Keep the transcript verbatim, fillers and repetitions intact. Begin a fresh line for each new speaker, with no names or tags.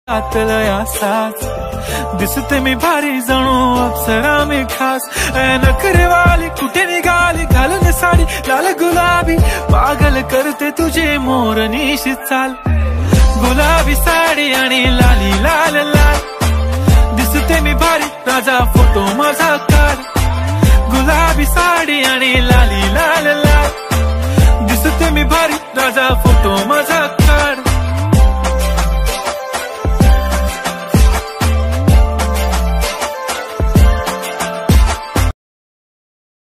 आतलया साच दिसते मी भारी जणू अप्सरा मी खास नखरे वाली कुठे निघाली घालून साडी लाल गुलाबी पागल करते तुझे मोरनीशी चाल गुलाबी साडी आणि लाली लाल लाल दिसते मी भारी राजा फोटो माझा काढ गुलाबी साडी आणि लाली लाल लाल दिसते मी भारी राजा फोटो माझा काढ